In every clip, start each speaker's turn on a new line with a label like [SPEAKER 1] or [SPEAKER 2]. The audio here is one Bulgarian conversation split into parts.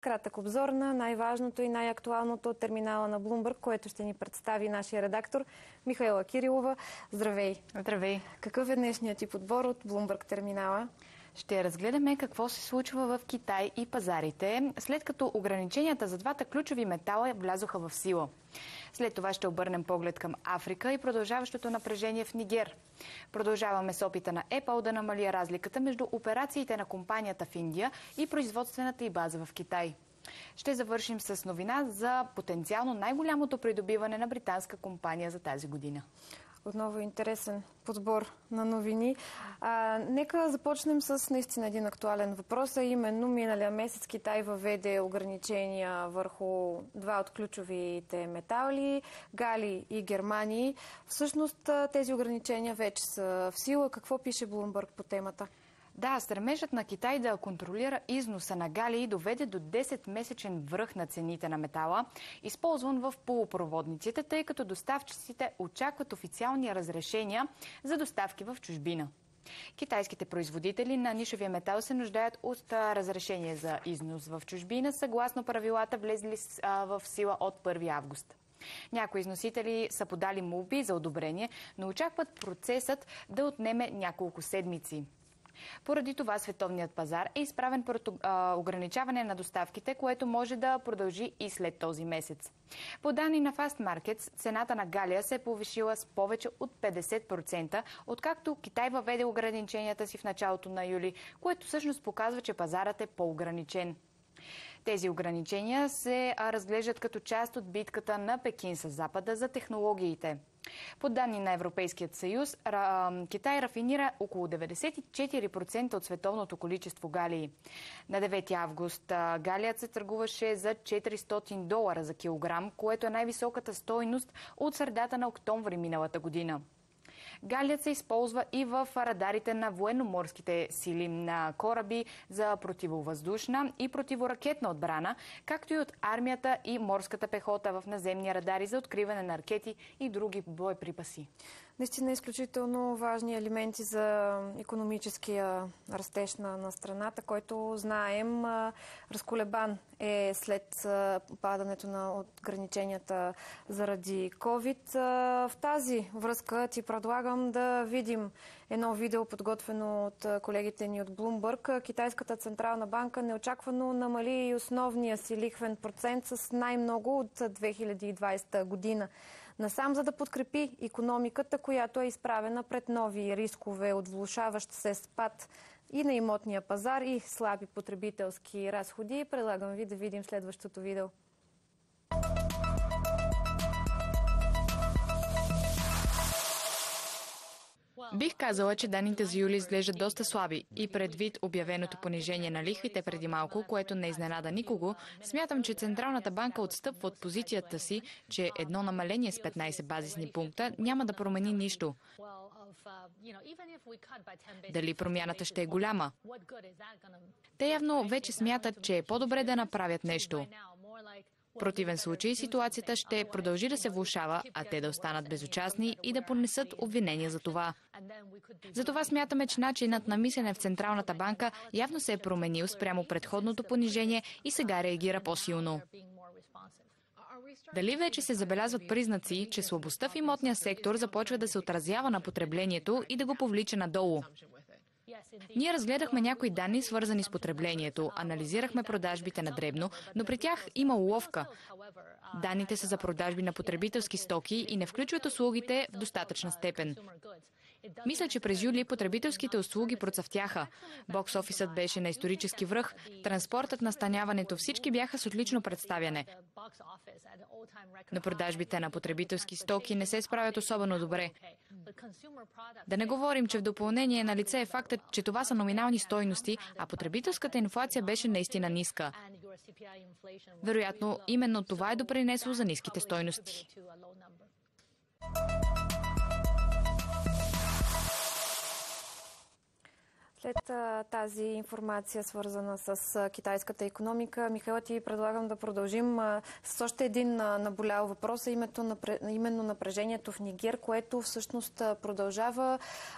[SPEAKER 1] кратък обзор на най-важното и най-актуалното от терминала на Bloomberg, което ще ни представи нашия редактор Михаела Кирилова. Здравей!
[SPEAKER 2] Здравей!
[SPEAKER 1] Какъв е днешният ти подбор от Bloomberg терминала?
[SPEAKER 2] Ще разгледаме какво се случва в Китай и пазарите, след като ограниченията за двата ключови метала влязоха в сила. След това ще обърнем поглед към Африка и продължаващото напрежение в Нигер. Продължаваме с опита на Apple да намали разликата между операциите на компанията в Индия и производствената й база в Китай. Ще завършим с новина за потенциално най-голямото придобиване на британска компания за тази година.
[SPEAKER 1] Отново интересен подбор на новини. Нека започнем с наистина един актуален въпрос, а именно миналия месец Китай въведе ограничения върху два от ключовите метали, Гали и Германии. Всъщност тези ограничения вече са в сила. Какво пише Bloomberg по темата?
[SPEAKER 2] Да, стремежът на Китай да контролира износа на галий доведе до 10-месечен връх на цените на метала, използван в полупроводниците, тъй като доставчиците очакват официални разрешения за доставки в чужбина. Китайските производители на нишовия метал се нуждаят от разрешение за износ в чужбина, съгласно правилата, влезли в сила от 1 август. Някои износители са подали молби за одобрение, но очакват процесът да отнеме няколко седмици. Поради това световният пазар е изправен пред ограничаване на доставките, което може да продължи и след този месец. По данни на Fast Markets, цената на галия се е повишила с повече от 50%, откакто Китай въведе ограниченията си в началото на юли, което всъщност показва, че пазарът е по-ограничен. Тези ограничения се разглеждат като част от битката на Пекин с Запада за технологиите. По данни на Европейският съюз, Китай рафинира около 94% от световното количество галии. На 9 август галият се търгуваше за $400 за килограм, което е най-високата стойност от средата на октомври миналата година. Галият се използва и в радарите на военноморските сили на кораби за противовъздушна и противоракетна отбрана, както и от армията и морската пехота в наземни радари за откриване на ракети и други боеприпаси.
[SPEAKER 1] Наистина изключително важни елементи за икономическия растеж на страната, който знаем разколебан е след падането на ограниченията заради COVID. В тази връзка ти предлагам да видим едно видео, подготвено от колегите ни от Bloomberg. Китайската централна банка неочаквано намали и основния си лихвен процент с най-много от 2020 година. Насам, за да подкрепи икономиката, която е изправена пред нови рискове от влошаващ се спад и на имотния пазар и слаби потребителски разходи. Предлагам ви да видим следващото видео.
[SPEAKER 2] Бих казала, че данните за юли изглеждат доста слаби и предвид обявеното понижение на лихвите преди малко, което не изненада никого, смятам, че Централната банка отстъпва от позицията си, че едно намаление с 15 базисни пункта няма да промени нищо. Дали промяната ще е голяма? Те явно вече смятат, че е по-добре да направят нещо. В противен случай ситуацията ще продължи да се влошава, а те да останат безучастни и да понесат обвинения за това. Затова смятаме, че начинът на мислене в Централната банка явно се е променил спрямо предходното понижение и сега реагира по-силно. Дали вече се забелязват признаци, че слабостта в имотния сектор започва да се отразява на потреблението и да го повлича надолу? Ние разгледахме някои данни, свързани с потреблението, анализирахме продажбите на дребно, но при тях има уловка. Данните са за продажби на потребителски стоки и не включват услугите в достатъчна степен. Мисля, че през юли потребителските услуги процъфтяха. Бокс-офисът беше на исторически връх, транспортът, настаняването, всички бяха с отлично представяне. Но продажбите на потребителски стоки не се справят особено добре. Да не говорим, че в допълнение на лице е фактът, че това са номинални стойности, а потребителската инфлация беше наистина ниска. Вероятно, именно това е допринесло за ниските стойности.
[SPEAKER 1] След тази информация, свързана с китайската икономика, Михайла, ти предлагам да продължим с още един наболял въпрос, именно напрежението в Нигер, което всъщност продължава.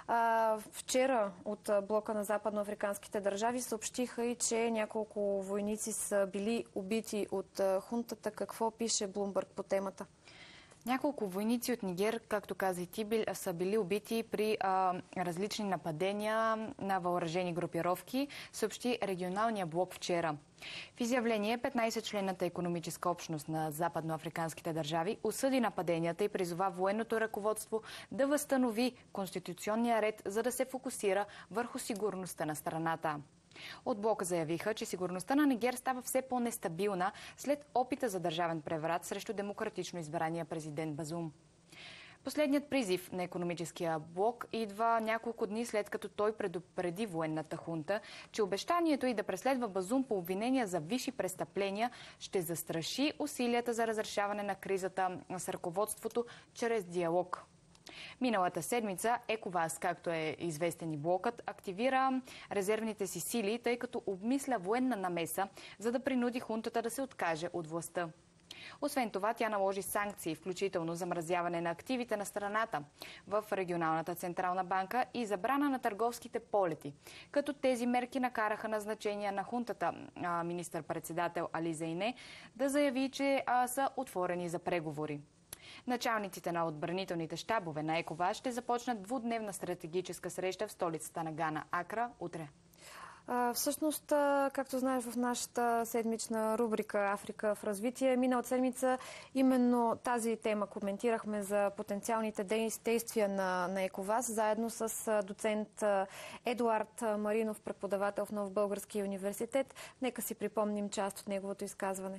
[SPEAKER 1] Вчера от блока на западноафриканските държави съобщиха и, че няколко войници са били убити от хунтата. Какво пише Bloomberg по темата?
[SPEAKER 2] Няколко войници от Нигер, както каза и ти, са били убити при различни нападения на въоръжени групировки, съобщи регионалния блок вчера. В изявление 15-членната икономическа общност на западноафриканските държави осъди нападенията и призова военното ръководство да възстанови конституционния ред, за да се фокусира върху сигурността на страната. От блока заявиха, че сигурността на Нигер става все по-нестабилна след опита за държавен преврат срещу демократично избрания президент Базум. Последният призив на икономическия блок идва няколко дни след като той предупреди военната хунта, че обещанието й да преследва Базум по обвинения за висши престъпления ще застраши усилията за разрешаване на кризата с ръководството чрез диалог. Миналата седмица ЕКОВАС, както е известен и блокът, активира резервните си сили, тъй като обмисля военна намеса, за да принуди хунтата да се откаже от властта. Освен това, тя наложи санкции, включително замразяване на активите на страната в регионалната централна банка и забрана на търговските полети. Като тези мерки накараха назначения на хунтата министър-председател Али Зейне да заяви, че са отворени за преговори. Началниците на отбранителните щабове на ЕКОВАС ще започнат двудневна стратегическа среща в столицата на Гана, Акра, утре.
[SPEAKER 1] Всъщност, както знаеш, в нашата седмична рубрика Африка в развитие, миналата седмица именно тази тема коментирахме за потенциалните действия на ЕКОВАС, заедно с доцент Едуард Маринов, преподавател в Нов български университет. Нека си припомним част от неговото изказване.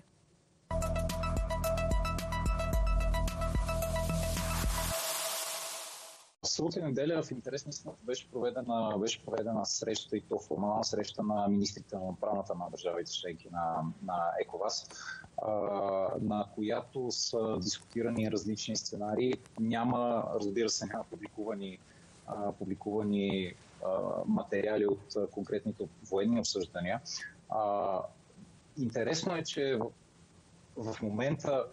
[SPEAKER 3] В събота и неделя в интерес на истината беше проведена среща, и то формална среща на министрите на отбраната на държавите членки на ЕКОВАС, на която са дискутирани различни сценарии. Разбира се, няма публикувани материали от конкретните военни обсъждания. Интересно е, че в момента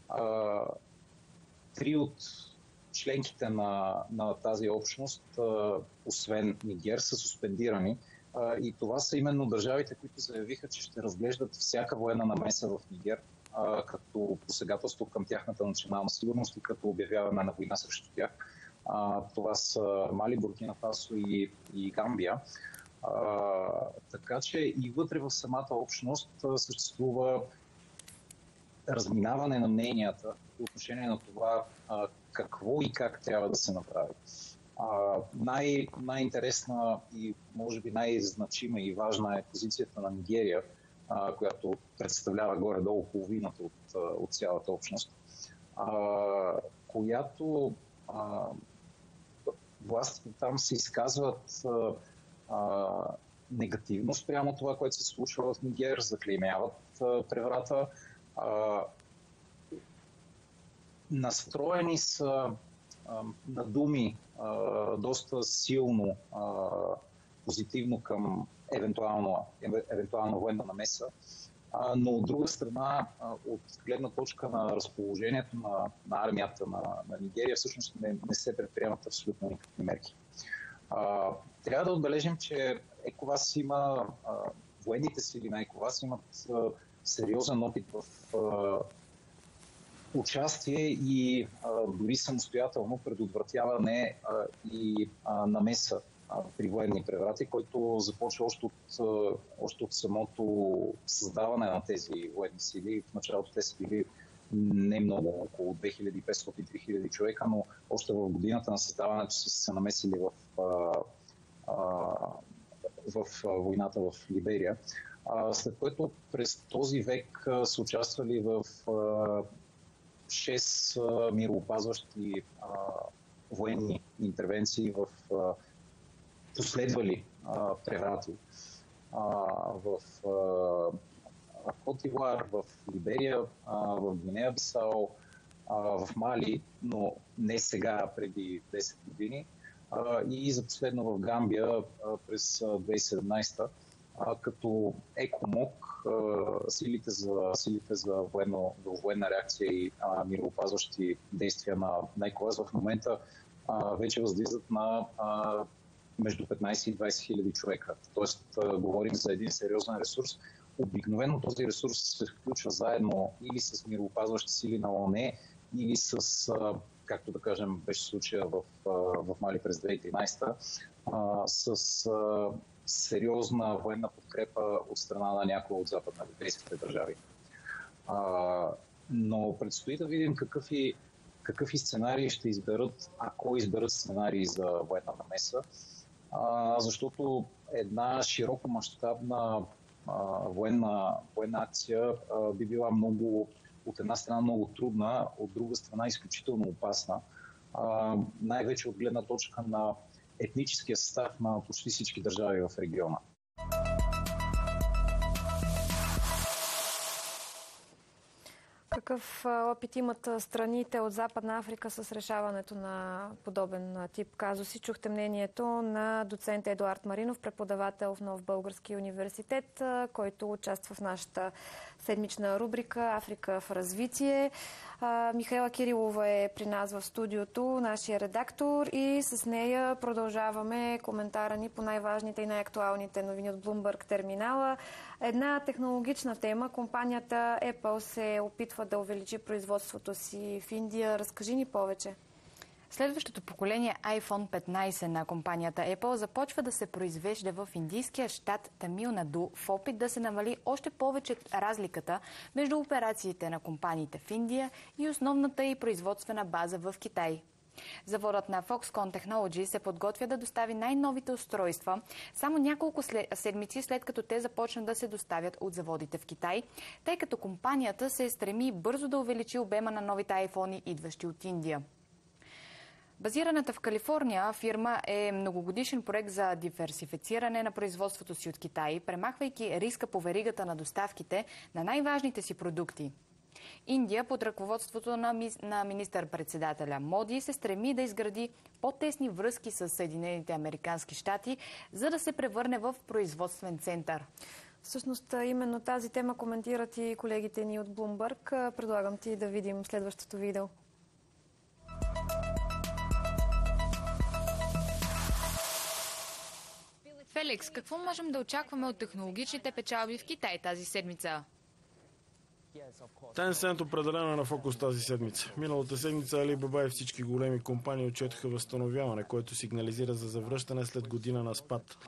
[SPEAKER 3] три от членките на тази общност, освен Нигер, са суспендирани. И това са именно държавите, които заявиха, че ще разглеждат всяка военна намеса в Нигер като посегателство към тяхната национална сигурност и като обявяване на война срещу тях. Това са Мали, Буркина Фасо и Гамбия. Така че и вътре в самата общност съществува разминаване на мненията по отношение на това какво и как трябва да се направи. Най-интересна и може би най-значима и важна е позицията на Нигерия, която представлява горе-долу половината от цялата общност, която властите там се изказват негативно спрямо това, което се случва в Нигер, заклеймяват преврата. Настроени са на думи доста силно позитивно към евентуална военна намеса, но от друга страна, от гледна точка на разположението на армията на Нигерия, всъщност не се предприемат абсолютно никакви мерки. Трябва да отбележим, че ЕКОВАС военните сили на ЕКОВАС имат сериозен опит в участие и дори самостоятелно предотвратяване и намеса при военни преврати, който започва още от самото създаване на тези военни сили. В началото те са били не много, около 2500-3000 човека, но още в годината на създаването си са намесили в войната в Либерия. След което през този век са участвали в 6 мироопазващи военни интервенции в последвали преврати в Кот д'Ивуар, в Либерия, в Гвинея Бисао, в Мали, но не сега, преди 10 години, и за последно в Гамбия през 2017, като ЕКОМОК, силите за военна реакция и мироопазващи действия на ЕКОВАС в момента вече възлизат на между 15 и 20 хиляди човека. Тоест, говорим за един сериозен ресурс. Обикновено този ресурс се включва заедно или с мироопазващи сили на ООН, или с, както да кажем, беше случая в Мали през 2013, с сериозна военна подкрепа от страна на някои от западноевропейските държави. Но предстои да видим какъв сценарии ще изберат, ако изберат сценарии за военна намеса, защото една широко мащабна военна акция би била от една страна много трудна, от друга страна изключително опасна, най-вече от гледна точка на етническия състав на почти всички държави в региона.
[SPEAKER 1] Какъв опит имат страните от Западна Африка с решаването на подобен тип казуси? Чухте мнението на доцент Едуард Маринов, преподавател в Нов български университет, който участва в нашата седмична рубрика Африка в развитие. Михаела Кирилова е при нас в студиото, нашия редактор, и с нея продължаваме коментара ни по най-важните и най-актуалните новини от Bloomberg терминала. Една технологична тема. Компанията Apple се опитва да увеличи производството си в Индия. Разкажи ни повече.
[SPEAKER 2] Следващото поколение iPhone 15 на компанията Apple започва да се произвежда в индийския щат Тамил Наду в опит да се намали още повече разликата между операциите на компаниите в Индия и основната и производствена база в Китай. Заводът на Foxconn Technology се подготвя да достави най-новите устройства само няколко седмици след като те започнат да се доставят от заводите в Китай, тъй като компанията се стреми бързо да увеличи обема на новите iPhone, идващи от Индия. Базираната в Калифорния фирма е многогодишен проект за диверсифициране на производството си от Китай, премахвайки риска по веригата на доставките на най-важните си продукти. Индия под ръководството на министър-председателя Моди се стреми да изгради по-тесни връзки с Съединените американски щати, за да се превърне в производствен център.
[SPEAKER 1] Всъщност именно тази тема коментират и колегите ни от Bloomberg. Предлагам ти да видим следващото видео.
[SPEAKER 2] Феликс, какво можем да очакваме от технологичните печалби в Китай тази седмица?
[SPEAKER 4] Tencent определено е на фокус тази седмица. Миналата седмица Alibaba и всички големи компании отчетоха възстановяване, което сигнализира за завръщане след година на спад.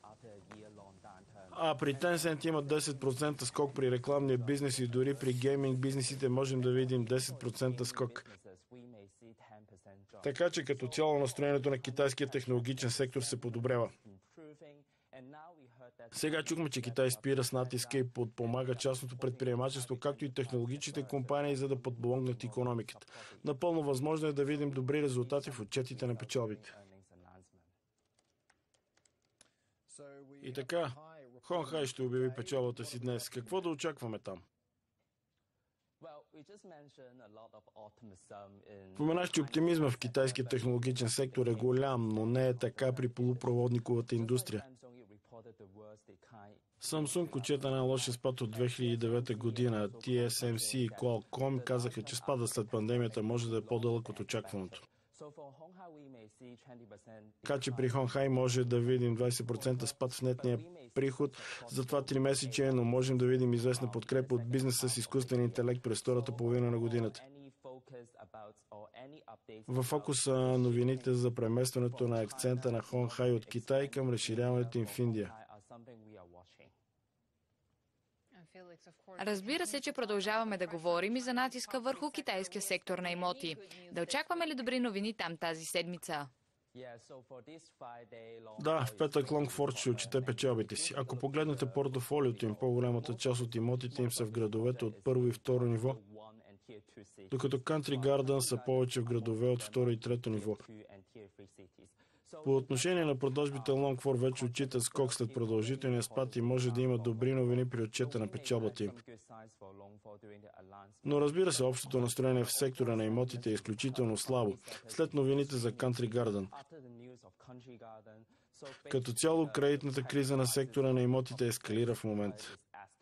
[SPEAKER 4] А при Tencent има 10% скок при рекламния бизнес и дори при гейминг бизнесите можем да видим 10% скок. Така че като цяло настроението на китайския технологичен сектор се подобрява. Сега чухме, че Китай спира с натиска и подпомага частното предприемачество, както и технологичните компании, за да подпомогнат икономиката. Напълно възможно е да видим добри резултати в отчетите на печалбите. И така, Хонхай ще обяви печалбата си днес. Какво да очакваме там? Споменах, че оптимизма в китайския технологичен сектор е голям, но не е така при полупроводниковата индустрия. Samsung отчета най-лошия спад от 2009 година. TSMC и Qualcomm казаха, че спада след пандемията може да е по-дълъг от очакваното. Така че при Хонхай може да видим 20% спад в нетния приход за това 3 месече, но можем да видим известна подкрепа от бизнеса с изкуствен интелект през втората половина на годината. В фокуса новините за преместването на акцента на Хонхай от Китай към разширяването им в Индия.
[SPEAKER 2] Разбира се, че продължаваме да говорим и за натиска върху китайския сектор на имоти. Да очакваме ли добри новини там тази седмица?
[SPEAKER 4] Да, в петък Лонгфорд ще отчете печалбите си. Ако погледнете портфолиото им, по-голямата част от имотите им са в градовете от първо и второ ниво, докато Country Garden са повече в градове от второ и трето ниво. По отношение на продажбите, Longfor вече отчита скок след продължителния спад и може да има добри новини при отчета на печалбата им. Но разбира се, общото настроение в сектора на имотите е изключително слабо след новините за Country Garden. Като цяло, кредитната криза на сектора на имотите ескалира в момента.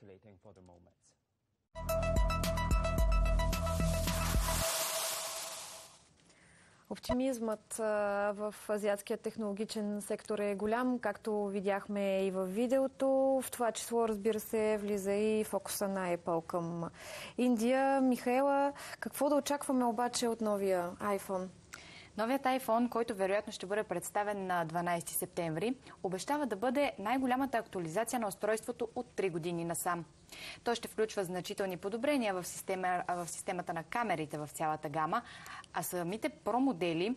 [SPEAKER 1] Оптимизмът в азиатския технологичен сектор е голям, както видяхме и в видеото. В това число, разбира се, влиза и фокуса на Apple към Индия. Михаела, какво да очакваме обаче от новия iPhone?
[SPEAKER 2] Новият iPhone, който вероятно ще бъде представен на 12 септември, обещава да бъде най-голямата актуализация на устройството от 3 години насам. Той ще включва значителни подобрения в системата на камерите в цялата гама, а самите Pro модели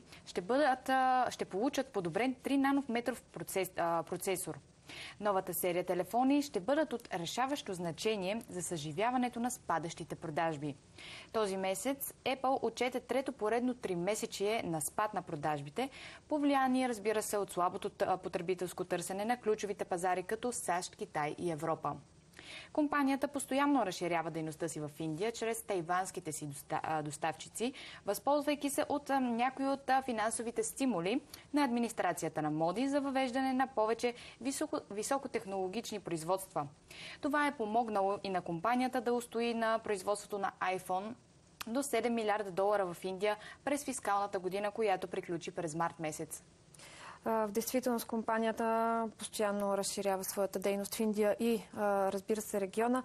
[SPEAKER 2] ще получат подобрен 3 нанометров процесор. Новата серия телефони ще бъдат от решаващо значение за съживяването на спадащите продажби. Този месец Apple отчете трето поредно 3-месечие на спад на продажбите, повлияние, разбира се, от слабото потребителско търсене на ключовите пазари като САЩ, Китай и Европа. Компанията постоянно разширява дейността си в Индия чрез тайванските си доставчици, възползвайки се от някои от финансовите стимули на администрацията на Моди за въвеждане на повече високотехнологични производства. Това е помогнало и на компанията да устои на производството на iPhone до $7 милиарда в Индия през фискалната година, която приключи през март месец.
[SPEAKER 1] В действителност компанията постоянно разширява своята дейност в Индия и, разбира се, региона.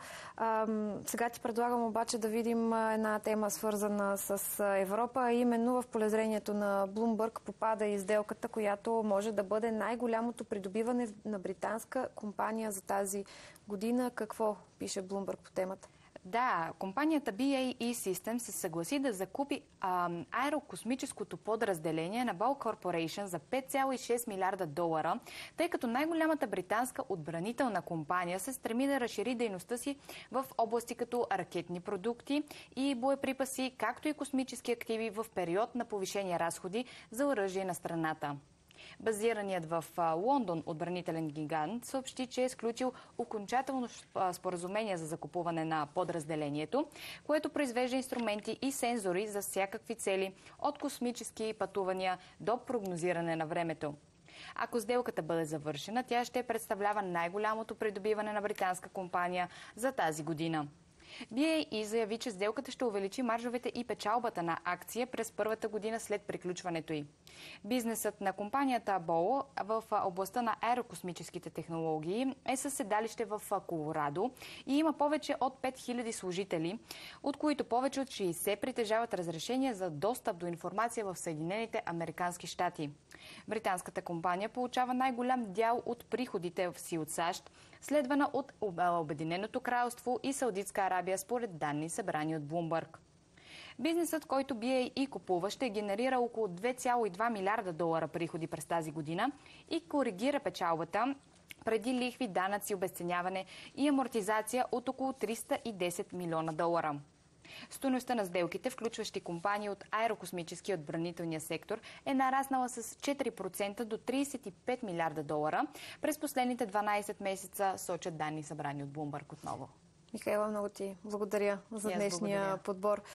[SPEAKER 1] Сега ти предлагам обаче да видим една тема, свързана с Европа, а именно в полезрението на Bloomberg попада и сделката, която може да бъде най-голямото придобиване на британска компания за тази година. Какво пише Bloomberg по темата?
[SPEAKER 2] Да, компанията BAE Systems се съгласи да закупи аерокосмическото подразделение на Ball Corporation за $5,6 милиарда, тъй като най-голямата британска отбранителна компания се стреми да разшири дейността си в области като ракетни продукти и боеприпаси, както и космически активи в период на повишени разходи за оръжие на страната. Базираният в Лондон отбранителен гигант съобщи, че е сключил окончателно споразумение за закупуване на подразделението, което произвежда инструменти и сензори за всякакви цели, от космически пътувания до прогнозиране на времето. Ако сделката бъде завършена, тя ще представлява най-голямото придобиване на британска компания за тази година. BAE заяви, че сделката ще увеличи маржовете и печалбата на акция през първата година след приключването й. Бизнесът на компанията Ball в областта на аерокосмическите технологии е със седалище в Колорадо и има повече от 5000 служители, от които повече от 60 притежават разрешение за достъп до информация в Съединените американски щати. Британската компания получава най-голям дял от приходите си от САЩ, следвана от Обединеното кралство и Саудитска Арабия, според данни събрани от Bloomberg. Бизнесът, който BAE купува, ще генерира около $2,2 милиарда приходи през тази година и коригира печалбата преди лихви, данъци, обезценяване и амортизация от около $310 милиона. Стойността на сделките, включващи компании от аерокосмически и отбранителния сектор, е нараснала с 4% до $35 милиарда през последните 12 месеца, сочат данни събрани от Bloomberg отново.
[SPEAKER 1] Михаела, много ти благодаря за днешния подбор.